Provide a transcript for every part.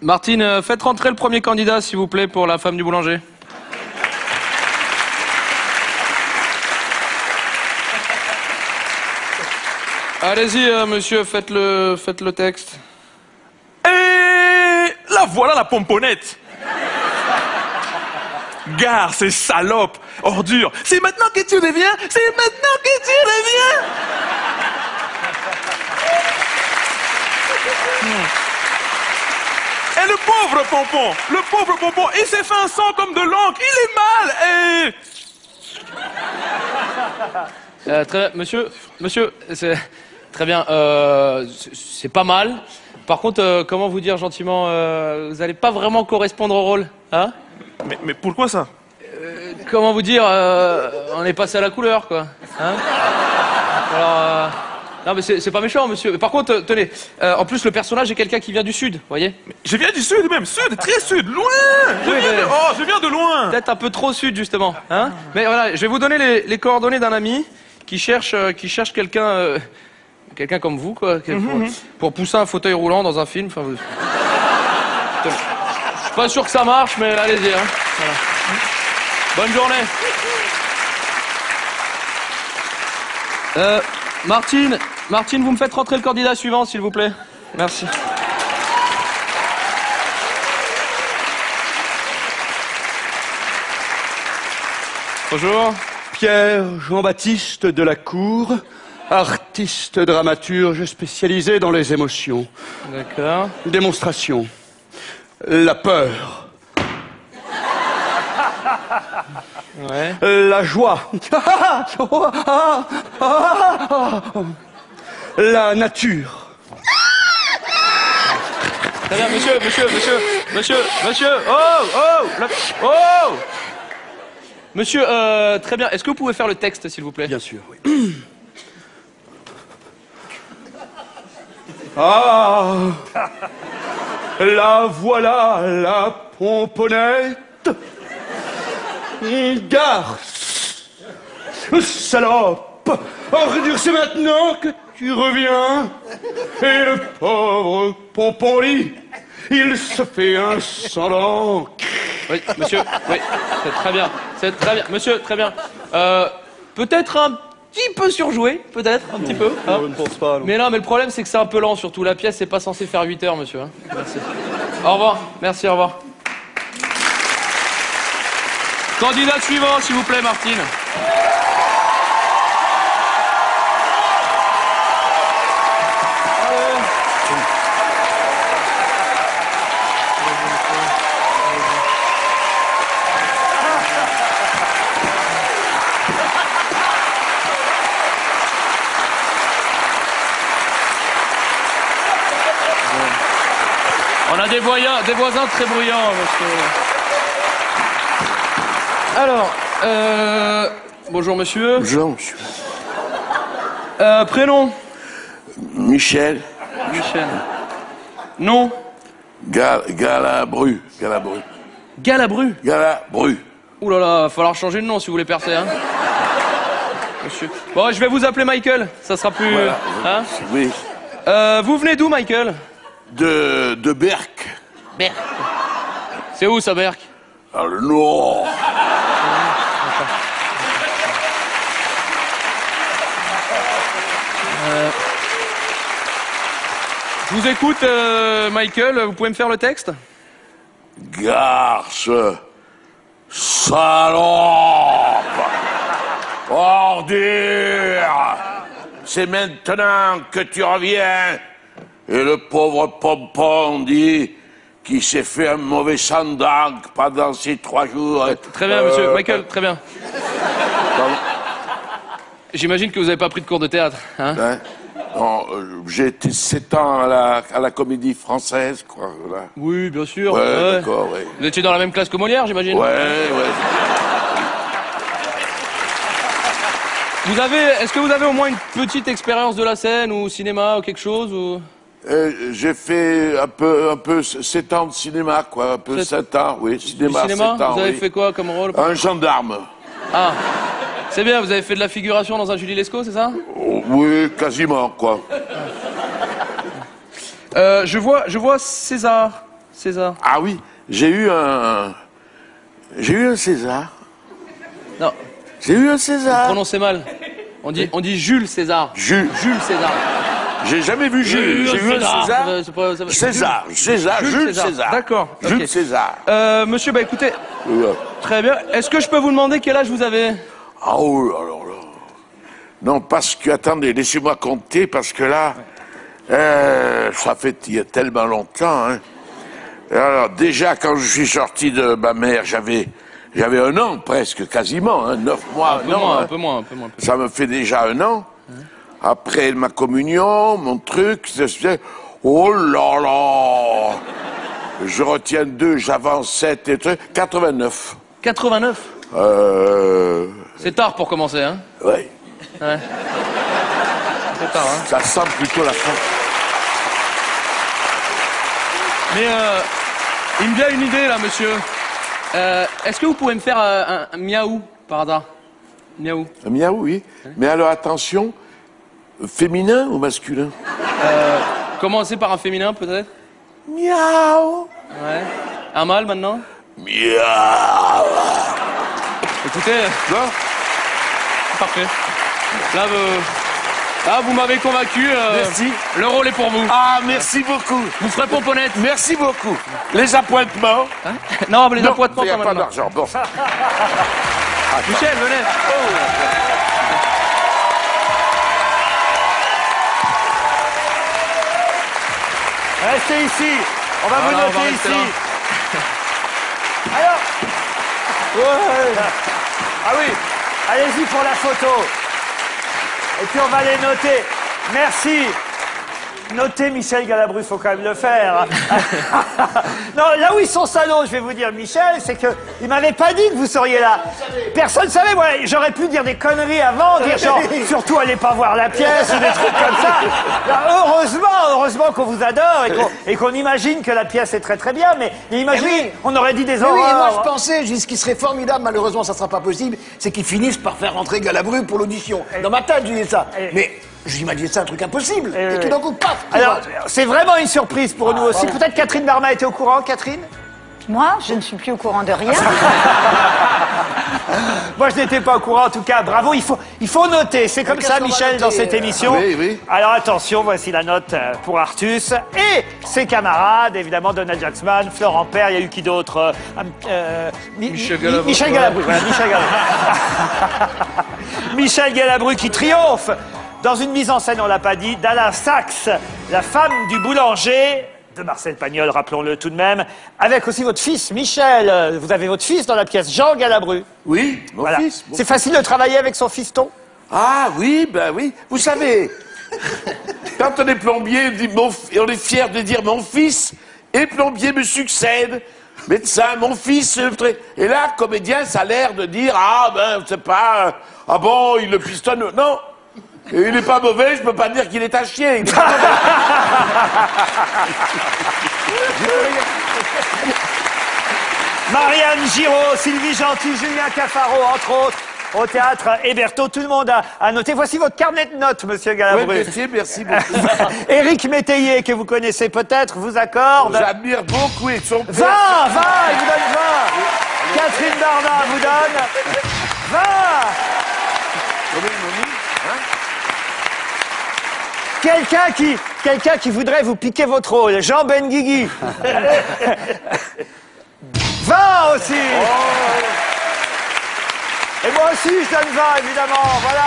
Martine, faites rentrer le premier candidat, s'il vous plaît, pour la femme du boulanger. Allez-y, monsieur, faites le texte. Et là voilà la pomponnette. Gare, ces salopes, ordures. C'est maintenant que tu reviens. C'est maintenant que tu reviens. Et le pauvre pompon, il s'est fait un sang comme de l'encre. Il est mal. Très bien, monsieur, c'est très bien. C'est pas mal. Par contre, comment vous dire gentiment, vous allez pas vraiment correspondre au rôle, hein? Mais pourquoi ça? Comment vous dire, on est passé à la couleur, quoi. Hein? Alors, non, mais c'est pas méchant, monsieur. Par contre, tenez, en plus, le personnage est quelqu'un qui vient du sud, vous voyez? Je viens du sud même, sud, très sud, loin. Je viens de loin. Peut-être un peu trop sud, justement. Hein? Mais voilà, je vais vous donner les coordonnées d'un ami qui cherche quelqu'un quelqu'un comme vous, quoi, pour pousser un fauteuil roulant dans un film. Enfin, je suis pas sûr que ça marche, mais allez-y. Hein. Voilà. Bonne journée. Martine, vous me faites rentrer le candidat suivant, s'il vous plaît. Merci. Bonjour. Pierre Jean-Baptiste Delacour, artiste dramaturge spécialisé dans les émotions. D'accord. Démonstration. La peur. Ouais. La joie. La nature. Très bien, monsieur. Oh! Monsieur, très bien. Est-ce que vous pouvez faire le texte, s'il vous plaît? Bien sûr, oui. Ah, la voilà, la pomponnette. Gare, salope. Ordure, c'est maintenant que tu reviens. Et le pauvre pompon-lit, il se fait un sang d'encre. Oui, monsieur, oui, c'est très bien, monsieur, très bien. Peut-être un petit peu surjoué, peut-être, un petit peu. Hein. Je ne pense pas, non. Mais non, mais le problème, c'est que c'est un peu lent, surtout. La pièce, c'est pas censé faire 8 heures, monsieur. Hein. Merci. Au revoir, merci, au revoir. Candidat suivant, s'il vous plaît, Martine. On a des voisins très bruyants, monsieur. Alors, bonjour monsieur. Bonjour, monsieur. Prénom? Michel. Michel. Nom? Galabru. Galabru. Galabru. Ouh là là, va falloir changer de nom si vous voulez percer, hein. Monsieur. Bon, je vais vous appeler Michael, ça sera plus... Voilà. Hein? Oui. Vous venez d'où, Michael? De Berck. Berck. C'est où, ça, Berck? Ah, le Nord. Je vous écoute, Michael, vous pouvez me faire le texte? Garce. Salope. Ordure. C'est maintenant que tu reviens. Et le pauvre pompon dit qu'il s'est fait un mauvais sang d'encre pendant ces 3 jours. Très bien, monsieur. Michael, très bien. J'imagine que vous n'avez pas pris de cours de théâtre, hein? Hein? Non, j'ai été 7 ans à la Comédie Française, quoi. Voilà. Oui, bien sûr. Ouais, d'accord, ouais. Vous étiez dans la même classe que Molière, j'imagine? Ouais. Est-ce que vous avez au moins une petite expérience de la scène ou cinéma ou quelque chose ou... J'ai fait un peu 7 ans de cinéma, quoi. Un peu 7 ans, oui. Cinéma, du cinéma 7 ans, vous avez oui. fait quoi comme rôle? Un gendarme. Ah, c'est bien, vous avez fait de la figuration dans un Julie Lescaut, c'est ça? Oh, oui, quasiment, quoi. Je vois César. César. Ah oui, j'ai eu un César. Non, J'ai eu un vous César. prononcez mal. On dit Jules César. Jules. Jules César. J'ai jamais vu Jules. J'ai vu un César. César. Jules César. D'accord. Jules ok. César. Monsieur, bah écoutez, très bien. Est-ce que je peux vous demander quel âge vous avez? Ah oui, alors là. Non, parce que, attendez, laissez-moi compter, parce que là, ça fait il y a tellement longtemps. Hein. Alors, déjà, quand je suis sorti de ma mère, j'avais 1 an, presque, quasiment, hein, 9 mois, Un peu moins. Ça me fait déjà 1 an. Après ma communion, mon truc, oh là là. Je retiens 2, j'avance 7 et trucs. 89. 89. C'est tard pour commencer, hein? Ouais. Ouais. C'est tard, hein? Ça sent plutôt la fin. Mais il me vient une idée là, monsieur. Est-ce que vous pouvez me faire un miaou par hasard? Miaou. Un miaou, oui. Mais alors attention, féminin ou masculin? Commencez par un féminin peut-être? Miaou. Ouais. Un mâle maintenant? Miaou. Écoutez, Non? parfait. Là, vous m'avez convaincu. Merci. Le rôle est pour vous. Ah, merci beaucoup. Vous ferez pomponnette. Merci beaucoup. Les appointements? Hein? Non, mais les appointements il n'y a quand pas même. d'argent. Bon. Michel, venez. Restez ici. On va vous Voilà, on va noter rester ici. là. Alors. Ouais. Ah oui. Allez-y pour la photo. Et puis on va les noter. Merci. Notez Michel Galabru, faut quand même le faire. Non, là où ils sont salauds, je vais vous dire, Michel, c'est que il m'avait pas dit que vous seriez là. Personne ne savait. Moi, j'aurais pu dire des conneries avant, dire genre, surtout allez pas voir la pièce ou des trucs comme ça. Là, heureusement qu'on vous adore et qu'on imagine que la pièce est très très bien. Mais imaginez, Eh oui. on aurait dit des Oui, horreurs. moi je pensais, ce qui serait formidable, malheureusement ça sera pas possible, c'est qu'ils finissent par faire rentrer Galabru pour l'audition. Dans ma tête, je disais ça. Mais j'imaginais ça un truc impossible. Et tout d'un coup, paf. Alors, c'est vraiment une surprise pour nous aussi. Peut-être Catherine Barma était au courant, Catherine? Moi, je ne suis plus au courant de rien. Moi, je n'étais pas au courant. En tout cas, bravo. Il faut noter. C'est comme qu'est-ce ça, qu'on va Michel, noter, dans cette émission. Oui, oui. Alors, attention, voici la note pour Artus et ses camarades. Évidemment, Donald Jacksman, Florent Père. Il y a eu qui d'autre? Michel Galabru. Michel Galabru. Voilà, Michel Galabru. Michel Galabru qui triomphe dans une mise en scène, on l'a pas dit, d'Alain Sachs, la femme du boulanger, de Marcel Pagnol, rappelons-le tout de même, avec aussi votre fils, Michel. Vous avez votre fils dans la pièce, Jean Galabru. Oui, mon Voilà. fils. C'est facile de travailler avec son fiston? Ah oui, ben oui. Vous savez, quand on est plombier, on est fier de dire mon fils est plombier me succède. Médecin, mon fils. Et là, comédien, ça a l'air de dire ah ben c'est pas ah bon il le pistonne. Non. Et il n'est pas mauvais, je peux pas dire qu'il est à chier. Il est pas mauvais. Marianne Giraud, Sylvie Gentil, Julien Cafaro, entre autres, au théâtre Hébertot. Tout le monde a noté. Voici votre carnet de notes, monsieur Ouais, Galabru. merci beaucoup. Éric Métayer, que vous connaissez peut-être, vous accorde. J'admire beaucoup et son 20, il vous donne 20. Catherine Barma vous donne 20. Quelqu'un qui voudrait vous piquer votre rôle, Jean Benguigui. 20 aussi. Et moi aussi, je donne 20, évidemment, voilà.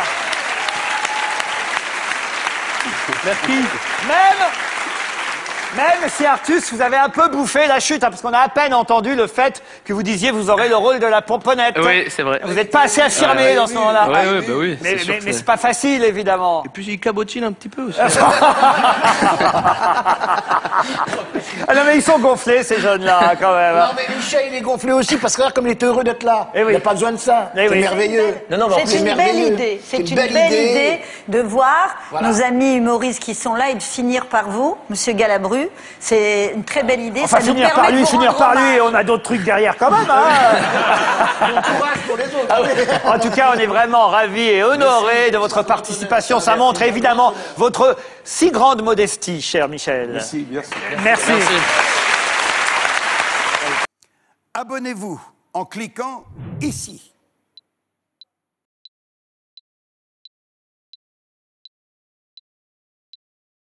Merci. Même si Artus, vous avez un peu bouffé la chute, hein, parce qu'on a à peine entendu le fait que vous disiez vous aurez le rôle de la pomponnette. Oui, c'est vrai. Vous n'êtes pas assez affirmé dans ce moment-là. Oui, bah oui. Mais, sûr que c'est pas facile, évidemment. Et puis il cabotine un petit peu aussi. Ah non, mais ils sont gonflés, ces jeunes-là, quand même. Non, mais Michel, il est gonflé aussi parce que regarde comme il est heureux d'être là. Eh oui. Il n'y a pas besoin de ça. Eh C'est oui. merveilleux. Non, non, mais en plus, C'est une belle merveilleux. idée. C'est une belle idée de voir Voilà. nos amis humoristes qui sont là et de finir par vous, Monsieur Galabru. C'est une très belle idée. Enfin, Ça nous finir permet par lui, de vous finir rendre par lui, hommage. on a d'autres trucs derrière quand même. Hein. Bon courage pour les autres. En tout cas, on est vraiment ravis et honorés de votre participation. Ça montre évidemment votre si grande modestie, cher Michel. Merci. Merci. Merci. Abonnez-vous en cliquant ici.